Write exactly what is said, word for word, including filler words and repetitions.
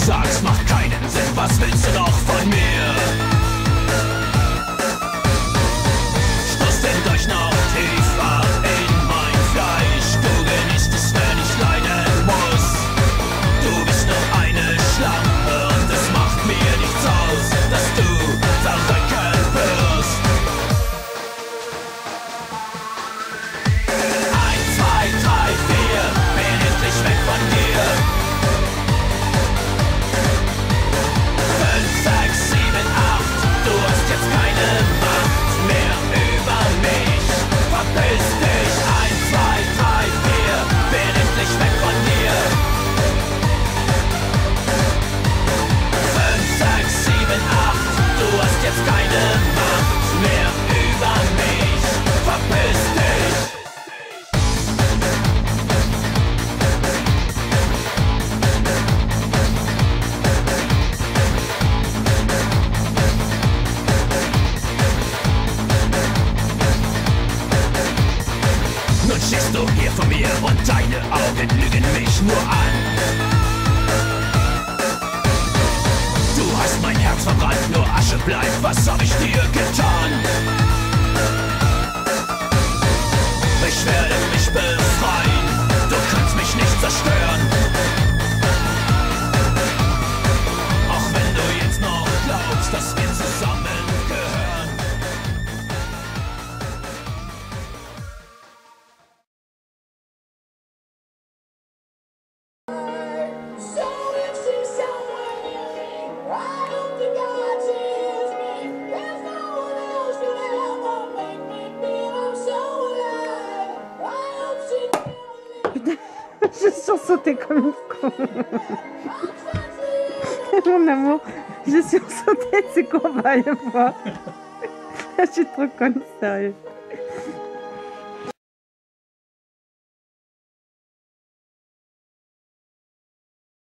sagst, macht keinen Sinn. Was willst du noch von mir? Stoß den Dolch noch tiefer in mein Fleisch. Du genießt es, wenn ich leiden muss. Du bist nur eine Schlampe und es macht mir nichts aus, dass du verrecken wirst. Eins, zwei, drei, vier, bin endlich weg von dir. Fünf, sechs, sieben, acht, du hast jetzt keine Macht mehr über mich. Verpiss dich. Eins, zwei, drei, vier, bin endlich weg von dir. Fünf, sechs, sieben, acht, du hast jetzt keine Macht mehr über mich. Verpiss dich. Nun stehst du hier vor mir und deine Augen lügen mich nur an. Du hast mein Herz verbrannt, nur Asche bleibt, was hab ich dir getan? Ich werde mich befreien, du kannst mich nicht zerstören. Auch wenn du jetzt noch glaubst, dass wir zusammengehören. So if she's someone new, I hope to God she is me. There's no one else could ever make me feel I'm so alive. I hope she never Je suis sursauté comme une con. Mon amour, j'ai sursauté de ces combats à fois. Je suis trop conne, sérieux.